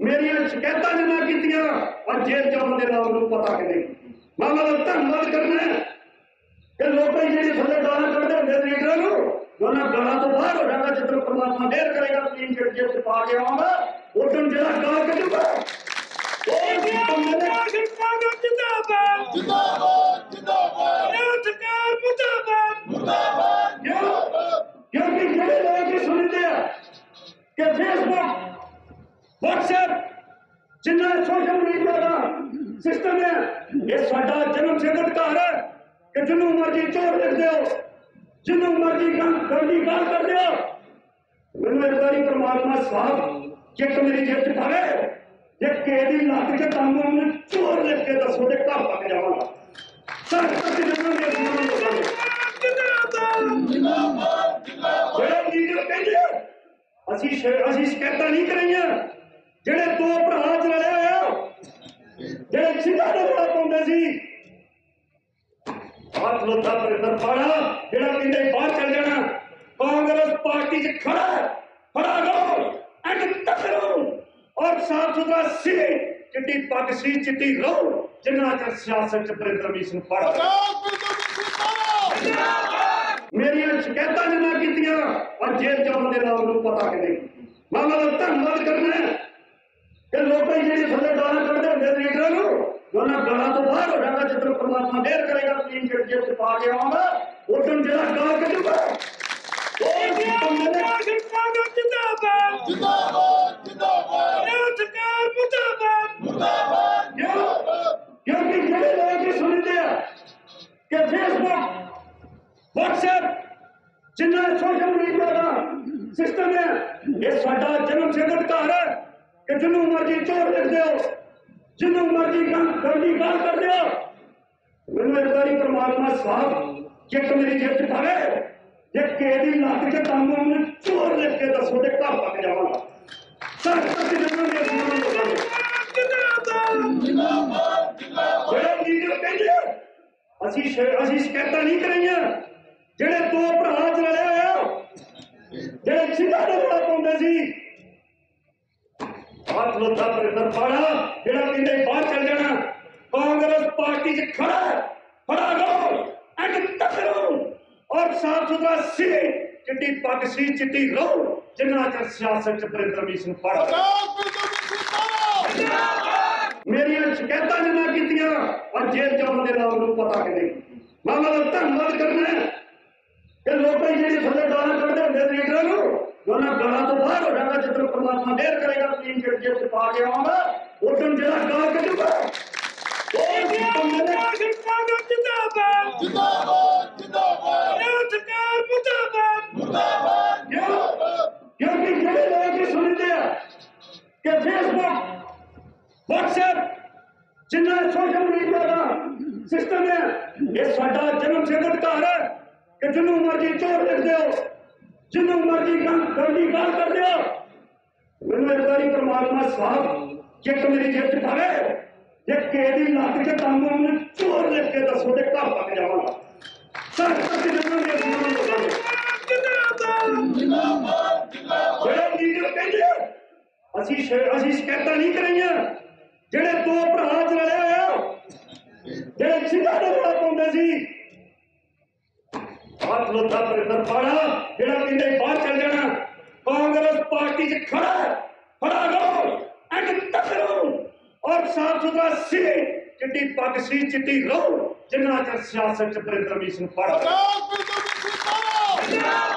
मेरिया शिकायत जिन्ना कीतियां और जेल च बंदे नाम नूं पता कि नहीं। मैं धन्यवाद करना है कि लोग जी थले गाला कढ़ते होंगे लीडर उन्होंने गाला तो बाहर हो जाएगा जितना परमात्मा देर करेगा तीन जेल जेब से पा के आऊंगा उधर जरा गाल कटूंगा। क्योंकि ਜਿਹੜੇ ਲੋਕ ਇਹ ਸੁਣਦੇ ਆ ਕਿ ਫੇਸਬੁੱਕ WhatsApp जिन्ना सोशल मीडिया का सिस्टम है ये साडा जन्म सिद्ध अधिकार है कि जिन्हों मर्जी चोर लिख दो जिन्हों मर्जी गंदी गाल कर दो। मैंने एक बारी परमात्मा साहब एक मेरी जेब च पावे जे केदी लग के तामू चोर लिख के दसो ते घर तक जावांगा। सर तक जन्म जेड़ा लीडर कहंदे ਅਸੀਂ शिकायतां नहीं कराइयां ਜਿਹੜੇ ਦੋ ਭਰਾ ਚ ਲੜੇ ਹੋਏ ਜਿਹੜੇ ਸਿੱਧਾ ਰੋੜਾ ਪਾਉਂਦੇ ਸੀ ਆਹ ਲੋਥਾ ਪਰਿੰਦਰ ਪਾੜਾ ਜਿਹੜਾ ਕਹਿੰਦੇ ਬਾਹਰ ਚੱਲ ਜਾਣਾ ਕਾਂਗਰਸ ਪਾਰਟੀ ਚ ਖੜਾ ਰਹੋ ਐਂਡ ਤੱਕ ਰਹੋ ਔਰ ਸਾਫ ਸੁਥਰਾ ਸੀ ਚਿੱਟੀ ਪੱਗ ਸੀ ਚਿੱਟੀ ਰਹੋ ਜਿੰਨਾ ਚਿਰ ਸਿਆਸਤ ਚ ਪਰਿੰਦਰ ਮੀਸ ਨੂੰ ਪੜਾ ਮੇਰੀਆਂ ਸ਼ਿਕਾਇਤਾਂ ਜਿੰਨਾ ਕੀਤੀਆਂ ਔਰ ਜੇਲ੍ਹ ਚ ਬੰਦੇ ਨਾਮ ਨੂੰ ਪਤਾ ਕਿ ਨਹੀਂ। ਮੈਂ ਧੰਨਵਾਦ ਕਰਨਾ ਹੈ कि लोग जी थले गाला कढ़ते होंगे लीडर उन्होंने गाला तो बाहर हो जाएगा जितना परमात्मा देर करेगा तीन जेब से पा के आऊंगा उधर जरा गाल कटूंगा। क्योंकि ਜਿਹੜੇ ਲੋਕ ਇਹ ਸੁਣਦੇ ਆ ਕਿ ਫੇਸਬੁੱਕ WhatsApp जिन्ना सोशल मीडिया का सिस्टम है ये साडा जन्म सिद्ध अधिकार है कि जिन्हों मर्जी चोर लिख दो जिन्हों मर्जी गंदी गाल कर दो। मैंने एक बारी परमात्मा साहब एक मेरी जेब च पावे जे केदी लग के तामू चोर लिख के दसो ते घर तक जावांगा। सर तक जेड़ा लीडर कहंदे ਅਸੀਂ शिकायतां नहीं कराइयां ਜਿਹੜੇ ਦੋ ਭਰਾ ਚ ਲੜੇ ਹੋਏ ਜਿਹੜੇ ਸਿੱਧਾ ਰੋੜਾ ਪਾਉਂਦੇ ਸੀ ਆਹ ਲੋਥਾ ਪਰਿੰਦਰ ਪਾੜਾ ਜਿਹੜਾ ਕਹਿੰਦੇ ਬਾਹਰ ਚੱਲ ਜਾਣਾ ਕਾਂਗਰਸ ਪਾਰਟੀ ਚ ਖੜਾ ਰਹੋ ਐਂਡ ਤੱਕ ਰਹੋ ਔਰ ਸਾਫ ਸੁਥਰਾ ਸੀ ਚਿੱਟੀ ਪੱਗ ਸੀ ਚਿੱਟੀ ਰਹੋ ਜਿੰਨਾ ਚਿਰ ਸਿਆਸਤ ਚ ਪਰਿੰਦਰ ਮੀਸ ਨੂੰ ਪੜਾ ਮੇਰੀਆਂ ਸ਼ਿਕਾਇਤਾਂ ਜਿੰਨਾ ਕੀਤੀਆਂ ਔਰ ਜੇਲ੍ਹ ਚ ਬੰਦੇ ਨਾਮ ਨੂੰ ਪਤਾ ਕਿ ਨਹੀਂ। ਮੈਂ ਧੰਨਵਾਦ ਕਰਨਾ ਹੈ कि लोग जी थले गाला कढ़ते होंगे लीडर उन्होंने गाला तो बाहर हो जाएगा जितना परमात्मा देर करेगा तीन जेब से पा के आऊंगा उधर जरा गाल कटूंगा। क्योंकि ਜਿਹੜੇ ਲੋਕ ਇਹ ਸੁਣਦੇ ਆ ਕਿ ਫੇਸਬੁੱਕ WhatsApp ਜਿੰਨਾ सोशल मीडिया का सिस्टम है ये साडा जन्म सिद्ध अधिकार है कि जिन्हों मर्जी चोर लिख दो जिन्हों मर्जी गंदी गाल कर दो। मैंने एक बारी परमात्मा साहब एक मेरी जेब च पावे जे केदी लग के तामू चोर लिख के दसो ते घर तक जावांगा। सर तक जेड़ा लीडर कहंदे ਅਸੀਂ शिकायतां नहीं कराइयां ਜਿਹੜੇ ਦੋ ਭਰਾ ਚ ਲੜੇ ਹੋਏ ਜਿਹੜੇ ਸਿੱਧਾ ਰੋੜਾ ਪਾਉਂਦੇ ਸੀ ਆਹ ਲੋਥਾ ਪਰਿੰਦਰ ਪਾੜਾ ਜਿਹੜਾ ਕਹਿੰਦੇ ਬਾਹਰ ਚੱਲ ਜਾਣਾ ਕਾਂਗਰਸ ਪਾਰਟੀ ਚ ਖੜਾ ਰਹੋ ਐਂਡ ਤੱਕ ਰਹੋ ਔਰ ਸਾਫ ਸੁਥਰਾ ਸੀ ਚਿੱਟੀ ਪੱਗ ਸੀ ਚਿੱਟੀ ਰਹੋ ਜਿੰਨਾ ਚਿਰ ਸਿਆਸਤ ਚ ਪਰਿੰਦਰ ਮੀਸ ਨੂੰ ਪੜਾ